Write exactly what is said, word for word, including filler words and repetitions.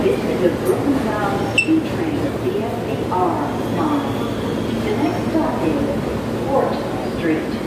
This is a Brooklyn-bound Q train of B S A R nine. The next stop is Fourth Street.